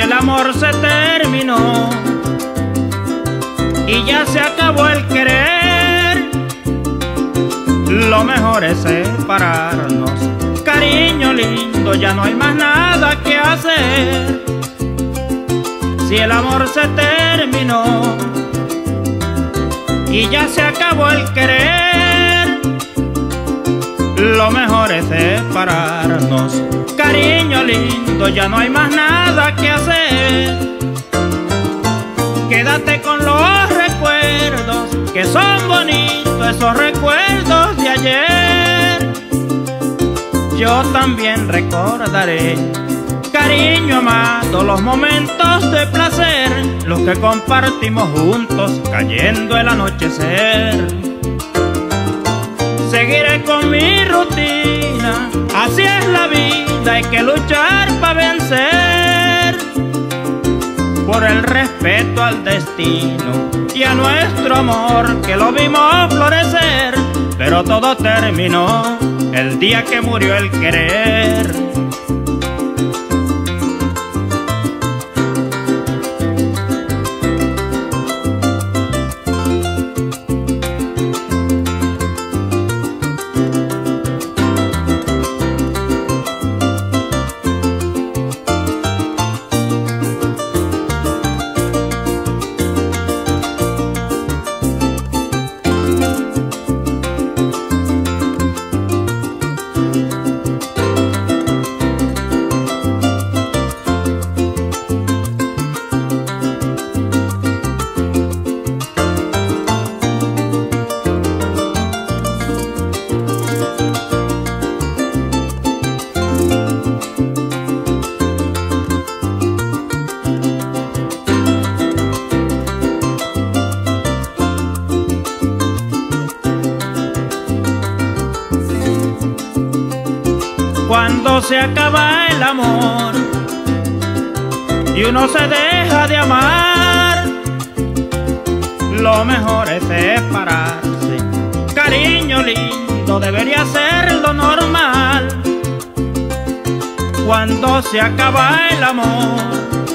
el amor se terminó y ya se acabó el querer, lo mejor es separarnos. Cariño lindo, ya no hay más nada que hacer. Si el amor se terminó y ya se acabó el querer, lo mejor es separarnos. Cariño lindo, ya no hay más nada que hacer. Quédate con los recuerdos, que son bonitos esos recuerdos de ayer. Yo también recordaré, cariño amado, los momentos de placer, los que compartimos juntos cayendo el anochecer. Seguiré con mi rutina, así es la vida, hay que luchar para vencer. Por el respeto al destino y a nuestro amor, que lo vimos florecer, pero todo terminó el día que murió el querer. Cuando se acaba el amor y uno se deja de amar, lo mejor es separarse. Cariño lindo, debería ser lo normal. Cuando se acaba el amor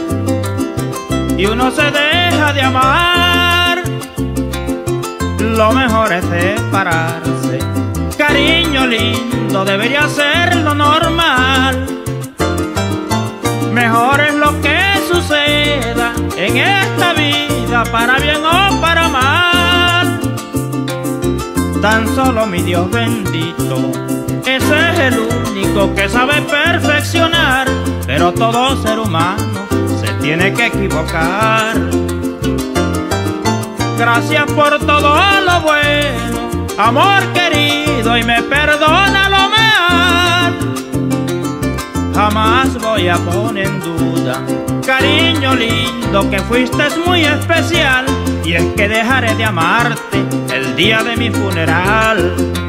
y uno se deja de amar, lo mejor es separarse. Cariño lindo, debería ser lo normal. Mejor es lo que suceda en esta vida, para bien o para mal. Tan solo mi Dios bendito, ese es el único que sabe perfeccionar, pero todo ser humano se tiene que equivocar. Gracias por todo lo bueno, amor querido, y me perdona lo mal. Jamás voy a poner en duda, cariño lindo, que fuiste muy especial, y es que dejaré de amarte el día de mi funeral.